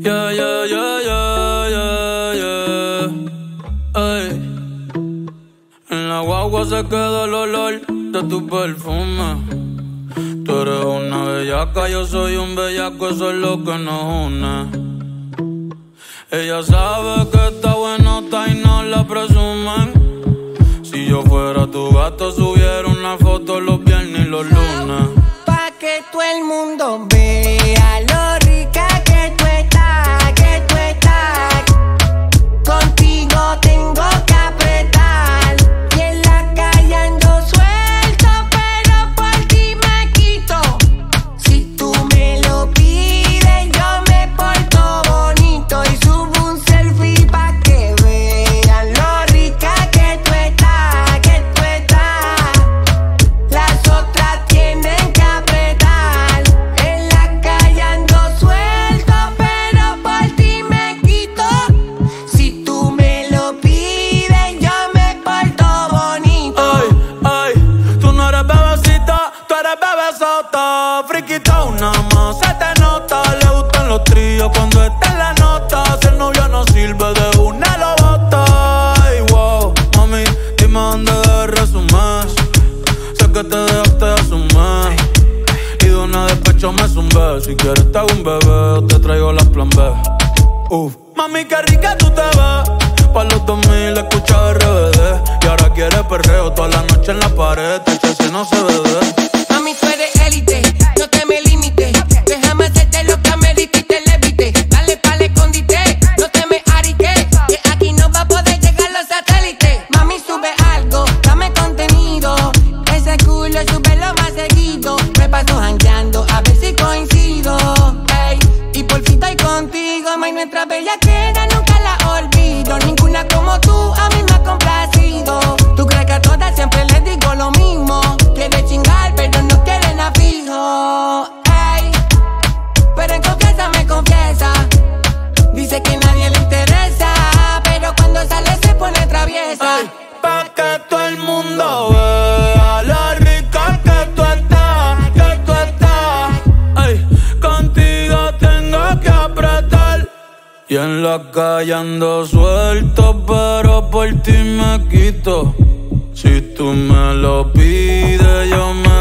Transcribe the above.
Yeah, yeah, yeah, yeah, yeah, yeah. Ey. En la guagua se queda el olor de tu perfume. Tú eres una bellaca, yo soy un bellaco, eso es lo que nos une. Ella sabe que está buenota y no la presumen. Si yo fuera tu gato, subiera una foto los viernes y los lunes. Pa' que todo el mundo vea lo rica que tú estás, que tú estás. Contigo tengo que apretar y en la calle ando suelto, pero por ti me quito. Si tú me lo pides, yo me porto bonito y subo un selfie pa' que vean lo rica que tú estás, que tú estás. Las otras tienen que apretar, en la calle ando suelto, pero por ti me quito. Si tú me lo pides, yo me porto bonito. Ay, ay, tú no eres bebecita, tú eres bebesota. Friquita una más, se te nota. Le gustan los tríos cuando está en la nota. Si el novio no sirve, de una lo bota. Ay, wow, mami, dime dónde debes resumir. Sé que te dejaste de asumir y de una despecho me zumbé. Si quieres te hago un bebé o te traigo la plan B. Mami, qué rica tú te ves. Pa' los 2000 escucha RBD y ahora quiere perreo toda la noche en la pared. Si no se ve. Mami, tú eres élite, no te me limites. Déjame hacerte lo que amerita y te levite. Dale pa'l escondite, no te me ariques, que aquí no va a poder llegar los satélites. Mami, sube algo, dame contenido. Ese culo súbelo más seguido. Me paso jangueando a ver si coincido. Ey, y por fin estoy contigo, may, nuestra bellaquera nunca la olvido. Ninguna como tú a mí me ha complacido. Tú crees que a todas siempre les digo lo mismo. Quiere chingar, pero no quieren a fijo. Ey, pero en confianza me confiesa. Dice que nadie le interesa, pero cuando sale se pone traviesa. Ay, pa' que todo el mundo vea lo rica que tú estás, que tú estás. Ay, contigo tengo que apretar y en la calle ando suelto, pero por ti me quito. Si tú me lo pides, yo me